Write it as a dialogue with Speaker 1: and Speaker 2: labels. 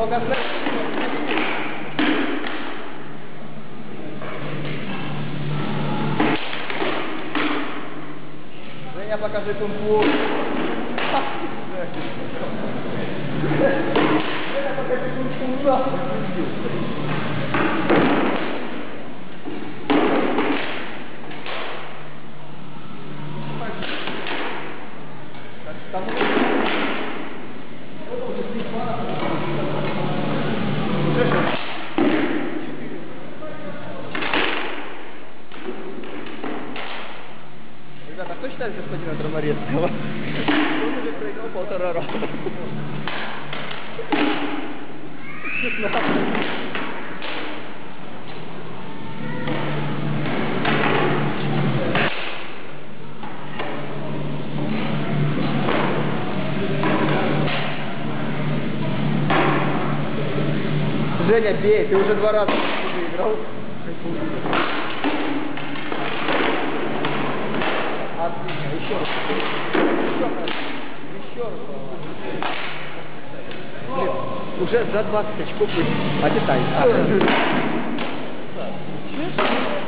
Speaker 1: пока знаешь. Женя, покажи кунг-фу. Женя, покажи кунг-фу. Ребята, кто считает господина Дроморецкого? Он уже проиграл 1,5 раза. 16. Женя, бей, ты уже 2 раза выиграл. Отлично, еще раз. Еще раз. Блин, уже за 20 очков. А ты